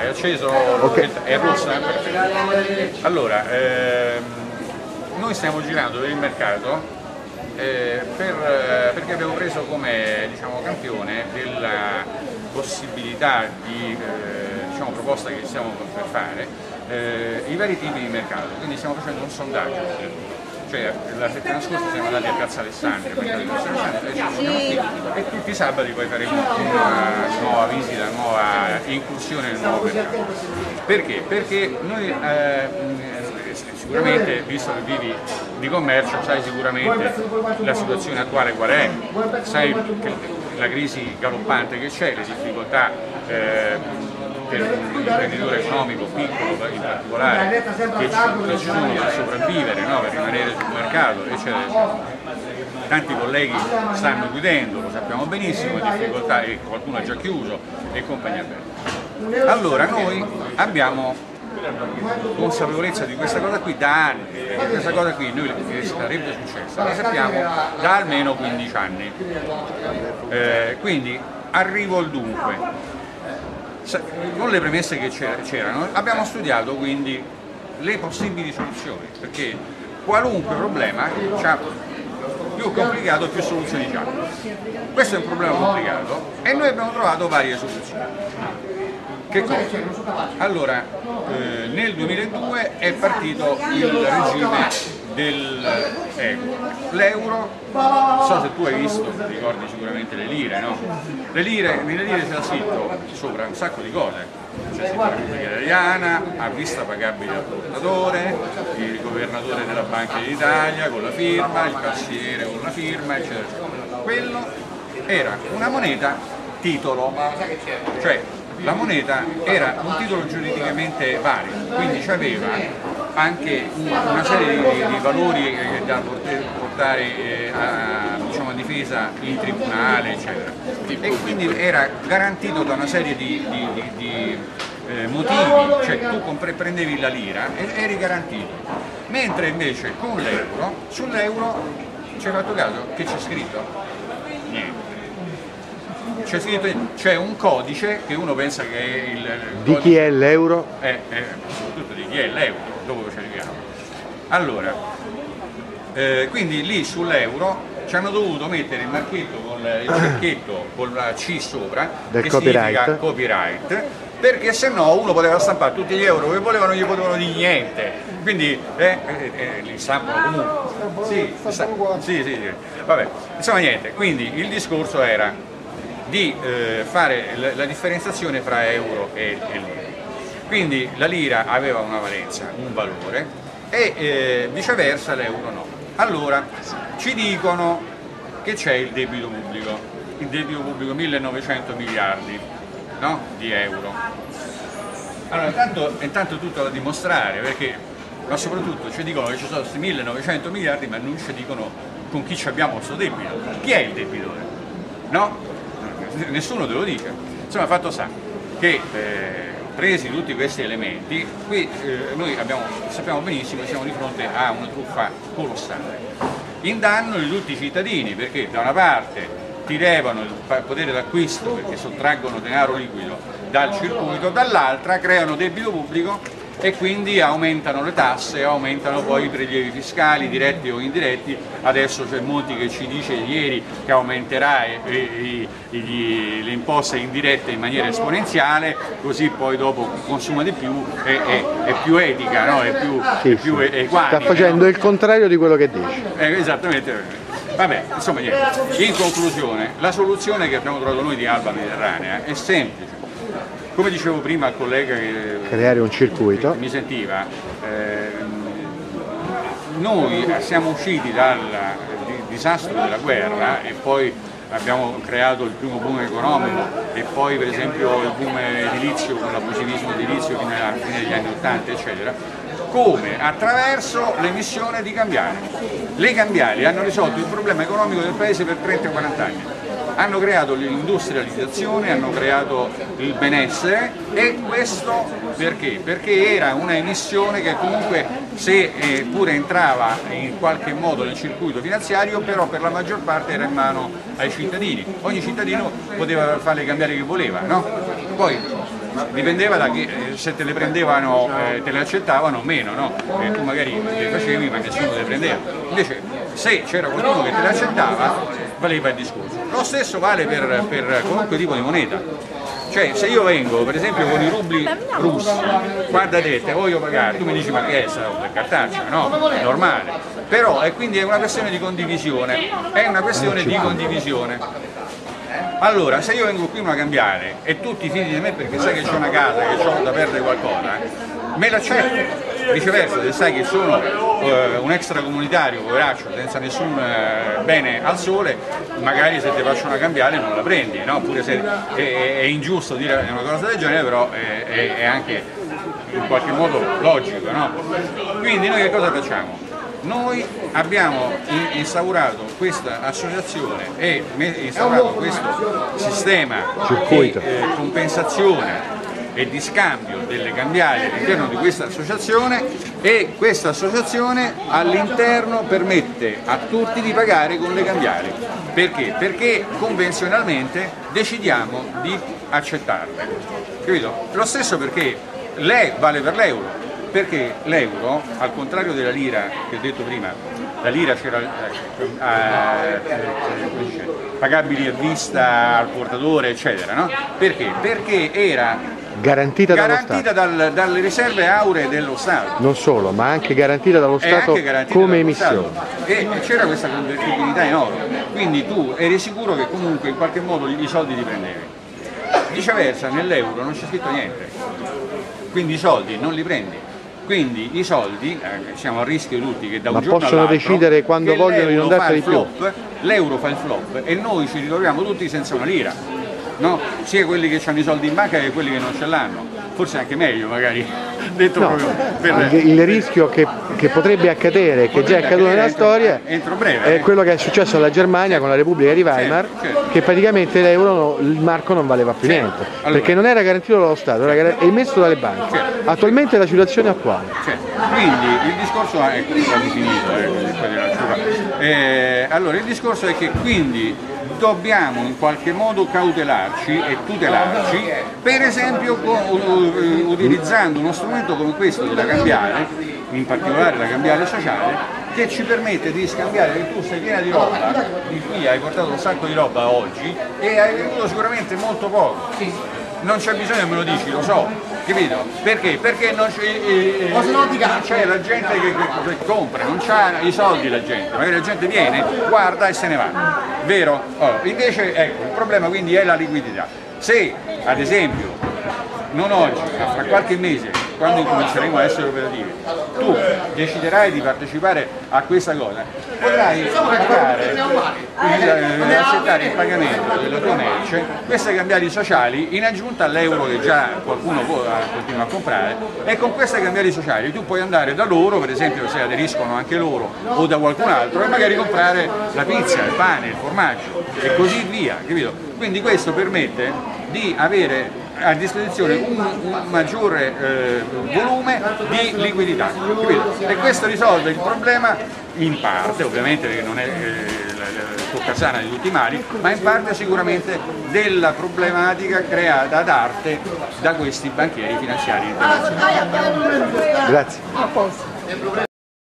Hai acceso? Okay. È rossa? Perfetto. Allora, noi stiamo girando per il mercato perché abbiamo preso come, diciamo, campione della possibilità di proposta che stiamo per fare i vari tipi di mercato, quindi stiamo facendo un sondaggio. Cioè, la settimana scorsa siamo andati a Piazza Alessandria, e tutti i sabati poi faremo una nuova visita, una nuova incursione nel nuovo mercato. Perché? Perché noi sicuramente, visto che vivi di commercio, sai sicuramente la situazione attuale qual è, sai che la crisi galoppante che c'è, le difficoltà per un imprenditore economico piccolo in particolare che ci sono per sopravvivere, no? Per rimanere sul mercato, eccetera. Tanti colleghi stanno chiudendo, lo sappiamo benissimo, difficoltà, e qualcuno ha già chiuso e compagnia bella. Allora noi abbiamo consapevolezza di questa cosa qui da anni, e questa cosa qui noi sarebbe successa, la sappiamo da almeno 15 anni. Quindi arrivo al dunque. Con le premesse che c'erano abbiamo studiato quindi le possibili soluzioni, perché qualunque problema ha più complicato più soluzioni c'ha. Questo è un problema complicato e noi abbiamo trovato varie soluzioni. Che cosa? Allora, nel 2002 è partito il regime dell'euro. L'euro, non so se tu hai visto, ricordi sicuramente le lire, no? Nelle lire c'era scritto sopra un sacco di cose, c'è scritto la Repubblica Italiana, a vista pagabile al portatore, il governatore della Banca d'Italia con la firma, il cassiere con la firma, eccetera, eccetera. Quello era una moneta titolo, cioè la moneta era un titolo giuridicamente valido, quindi aveva anche una serie di valori da poter portare a difesa in tribunale, eccetera. E quindi era garantito da una serie di motivi, cioè tu prendevi la lira ed eri garantito. Mentre invece con l'euro, sull'euro ci hai fatto caso che c'è scritto? Niente. C'è scritto, c'è un codice che uno pensa che è il di chi è l'euro? Soprattutto di chi è l'euro, dopo ci arriviamo. Allora, quindi lì sull'euro ci hanno dovuto mettere il marchetto con il cecchetto con la C sopra, del che copyright. significa copyright, perché se no uno poteva stampare tutti gli euro che volevano, non gli potevano dire niente. Quindi li stampano comunque. Sì. Vabbè, insomma niente, quindi il discorso era di fare la differenziazione fra euro e lira. Quindi la lira aveva una valenza, un valore, e viceversa l'euro no. Allora ci dicono che c'è il debito pubblico 1900 miliardi, no? Di euro. Allora intanto tutto da dimostrare, ma soprattutto ci dicono che ci sono questi 1900 miliardi, ma non ci dicono con chi abbiamo questo debito. Chi è il debitore? No? Nessuno te lo dice. Insomma, fatto sta che presi tutti questi elementi, qui noi sappiamo benissimo che siamo di fronte a una truffa colossale, in danno di tutti i cittadini, perché da una parte ti levano il potere d'acquisto perché sottraggono denaro liquido dal circuito, dall'altra creano debito pubblico e quindi aumentano le tasse, aumentano poi i prelievi fiscali diretti o indiretti. Adesso c'è Monti che ci dice ieri che aumenterà le imposte indirette in maniera esponenziale, così poi dopo consuma di più, è più etica, no? È più equanime. Sta facendo il contrario di quello che dice. Esattamente. Vabbè, insomma niente. In conclusione, la soluzione che abbiamo trovato noi di Alba Mediterranea è semplice. Come dicevo prima al collega che creare un circuito mi sentiva, noi siamo usciti dal disastro della guerra e poi abbiamo creato il primo boom economico e poi per esempio il boom edilizio con l'abusivismo edilizio fino alla fine degli anni 80 eccetera, come? Attraverso l'emissione di cambiali. Le cambiali hanno risolto il problema economico del paese per 30-40 anni. Hanno creato l'industrializzazione, hanno creato il benessere, e questo perché? Perché era una emissione che comunque, se pure entrava in qualche modo nel circuito finanziario, però per la maggior parte era in mano ai cittadini. Ogni cittadino poteva fare le cambiali che voleva, no? Poi dipendeva da che se te le prendevano, te le accettavano o meno, no? Tu magari le facevi ma nessuno te le prendeva. Invece se c'era qualcuno che te le accettava, valeva il discorso. Lo stesso vale per qualunque tipo di moneta. Cioè, se io vengo per esempio con i rubli russi, guarda te voglio pagare, tu mi dici ma che è sta roba, è cartacea, no? Normale. Però quindi è una questione di condivisione, Allora, se io vengo qui a cambiare e tu ti fidi di me perché sai che c'ho una casa, che ho da perdere qualcosa, me l'accetto. Viceversa, se sai che sono un extracomunitario, poveraccio, senza nessun bene al sole, magari se ti faccio una cambiale non la prendi, no? Oppure se è ingiusto dire una cosa del genere, però è anche in qualche modo logico, no? Quindi noi che cosa facciamo? Noi abbiamo instaurato questa associazione e instaurato questo sistema di compensazione e di scambio delle cambiali all'interno di questa associazione, e questa associazione all'interno permette a tutti di pagare con le cambiali. Perché? Perché convenzionalmente decidiamo di accettarle. Capito? Lo stesso perché vale per l'euro, perché l'euro, al contrario della lira che ho detto prima, la lira c'era pagabili a vista al portatore eccetera, no? Perché? Perché era garantita dalle riserve auree dello Stato. Non solo, ma anche garantita dallo Stato come emissione. E c'era questa convertibilità in oro, quindi tu eri sicuro che comunque in qualche modo i soldi li prendevi. Viceversa nell'euro non c'è scritto niente, quindi i soldi non li prendi. Quindi i soldi, siamo a rischio tutti che da un giorno all'altro possono decidere quando vogliono di non darteli di più. L'euro fa il flop e noi ci ritroviamo tutti senza una lira, no? Sia quelli che hanno i soldi in banca che quelli che non ce l'hanno, forse anche meglio magari, detto no, proprio il rischio che potrebbe accadere, che già è accaduto nella storia, entro breve, è quello che è successo alla Germania con la Repubblica di Weimar, che praticamente l'euro, il marco non valeva più niente, perché non era garantito dallo Stato, era emesso dalle banche. Attualmente è la situazione attuale. Quindi il discorso è quasi finito, allora il discorso è che quindi dobbiamo in qualche modo cautelarci e tutelarci, per esempio utilizzando uno strumento come questo della cambiale, in particolare la cambiale sociale, che ci permette di scambiare, che tu sei piena di roba, di cui hai portato un sacco di roba oggi e hai venuto sicuramente molto poco. Non c'è bisogno che me lo dici, lo so, capito? Perché? Perché non c'è la gente che compra, non c'ha i soldi la gente, magari la gente viene, guarda e se ne va, vero? Invece ecco, il problema quindi è la liquidità. Se ad esempio, non oggi, ma fra qualche mese, quando incominceremo a essere operativi, tu deciderai di partecipare a questa cosa, potrai accettare il pagamento della tua merce, queste cambiali sociali, in aggiunta all'euro che già qualcuno continua a comprare, e con queste cambiali sociali tu puoi andare da loro, per esempio se aderiscono anche loro, o da qualcun altro, e magari comprare la pizza, il pane, il formaggio e così via, capito? Quindi questo permette di avere a disposizione un maggiore volume di liquidità, capito? E questo risolve il problema in parte, ovviamente perché non è toccasana di tutti i mali, ma in parte sicuramente della problematica creata ad arte da questi banchieri finanziari internazionali. Grazie.